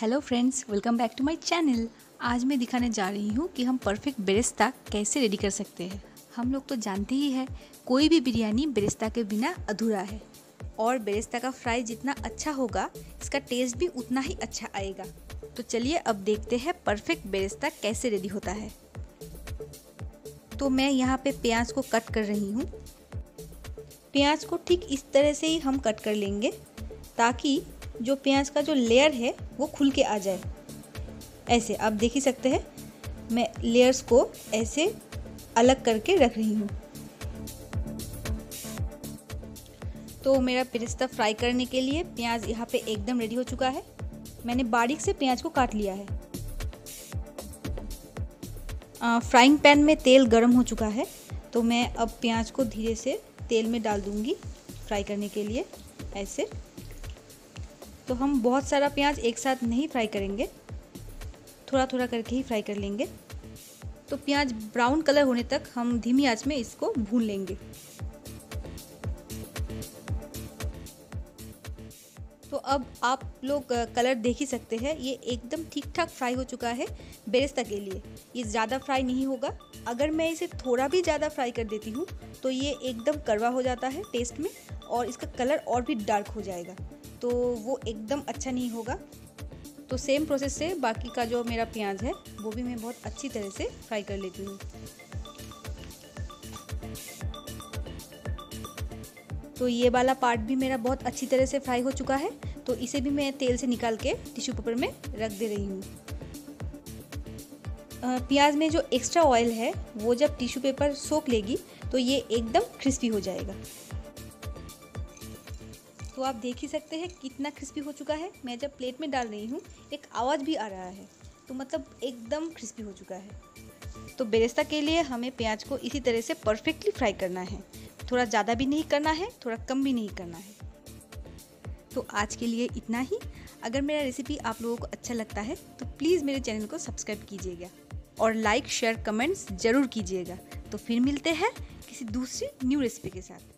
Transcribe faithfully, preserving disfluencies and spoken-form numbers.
Hello friends, welcome back to my channel. आज मैं दिखाने जा रही हूँ कि हम परफेक्ट बेरेस्ता कैसे रेडी कर सकते हैं। हम लोग तो जानते ही हैं, कोई भी बिरयानी बेरेस्ता के बिना अधूरा है और बेरेस्ता का फ्राई जितना अच्छा होगा इसका टेस्ट भी उतना ही अच्छा आएगा। तो चलिए अब देखते हैं परफेक्ट बेरेस्ता कैसे रेडी होता है। तो मैं यहाँ पे प्याज को कट कर रही हूँ। प्याज को ठीक इस तरह से ही हम कट कर लेंगे ताकि जो प्याज का जो लेयर है वो खुल के आ जाए। ऐसे आप देख ही सकते हैं, मैं लेयर्स को ऐसे अलग करके रख रही हूँ। तो मेरा बेरेस्ता फ्राई करने के लिए प्याज यहाँ पे एकदम रेडी हो चुका है। मैंने बारीक से प्याज को काट लिया है। आ, फ्राइंग पैन में तेल गरम हो चुका है, तो मैं अब प्याज को धीरे से तेल में डाल दूँगी फ्राई करने के लिए। ऐसे तो हम बहुत सारा प्याज एक साथ नहीं फ्राई करेंगे, थोड़ा थोड़ा करके ही फ्राई कर लेंगे। तो प्याज ब्राउन कलर होने तक हम धीमी आंच में इसको भून लेंगे। तो अब आप लोग कलर देख ही सकते हैं, ये एकदम ठीक ठाक फ्राई हो चुका है बेरेस्ता के लिए। ये ज़्यादा फ्राई नहीं होगा। अगर मैं इसे थोड़ा भी ज़्यादा फ्राई कर देती हूँ तो ये एकदम कड़वा हो जाता है टेस्ट में और इसका कलर और भी डार्क हो जाएगा, तो वो एकदम अच्छा नहीं होगा। तो सेम प्रोसेस से बाकी का जो मेरा प्याज है वो भी मैं बहुत अच्छी तरह से फ्राई कर लेती हूँ। तो ये वाला पार्ट भी मेरा बहुत अच्छी तरह से फ्राई हो चुका है, तो इसे भी मैं तेल से निकाल के टिश्यू पेपर में रख दे रही हूँ। प्याज में जो एक्स्ट्रा ऑयल है वो जब टिश्यू पेपर सोख लेगी तो ये एकदम क्रिस्पी हो जाएगा। तो आप देख ही सकते हैं कितना क्रिस्पी हो चुका है। मैं जब प्लेट में डाल रही हूँ एक आवाज़ भी आ रहा है, तो मतलब एकदम क्रिस्पी हो चुका है। तो बेरेस्ता के लिए हमें प्याज को इसी तरह से परफेक्टली फ्राई करना है। थोड़ा ज़्यादा भी नहीं करना है, थोड़ा कम भी नहीं करना है। तो आज के लिए इतना ही। अगर मेरा रेसिपी आप लोगों को अच्छा लगता है तो प्लीज़ मेरे चैनल को सब्सक्राइब कीजिएगा और लाइक शेयर कमेंट्स ज़रूर कीजिएगा। तो फिर मिलते हैं किसी दूसरी न्यू रेसिपी के साथ।